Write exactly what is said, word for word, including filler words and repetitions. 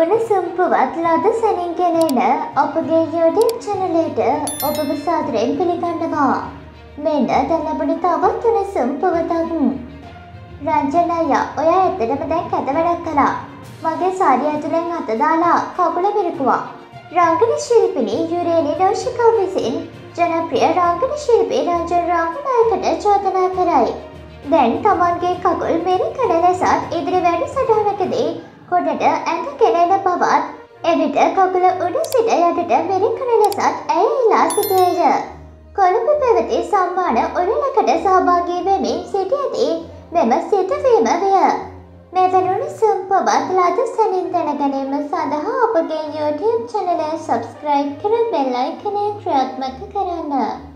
උණුසුම් පුවත් ලද සැනින් ගෙනෙන අපගේ YouTube channel එකට ඔබව සාදරයෙන් පිළිගන්නවා. මෙන්න දැන් ලැබුණේ තවත් උණුසුම් පුවතක්. රංජන අයියා, ඔයා ඇත්තටම දැන් කැත වැඩක් කළා. මගේ සාරිය ඇතුලෙන් අත දාලා කකුල මිරිකුවා. රංගන ශිල්පිනී යුරේනි දෝෂිකා විසින් ජනප්‍රිය රංගන ශිල්පී රංජන රංගනායකට චෝදනා කරයි. දැන් තමන්ගේ කකුල් මෙරිකන ලෙසත් ඉදිරි වැඩසටහනකදී කොටට ඇඟ කෙලෙන බවත් එවිට කකුල උඩ සිට යටට මෙරිකන ලෙසත් ඇය ඉල්ලා සිටියේය. කොළඹ පැවති සම්මාන උළෙලකට සහභාගී වෙමින් සිටියදී මෙම සිදුවීම විය. මෙවැනි සම්පවත් ලද සැනින් දැනගැනීම සඳහා අපගේ YouTube channel එක subscribe කර bell icon එක ක්‍රියාත්මක කරන්න.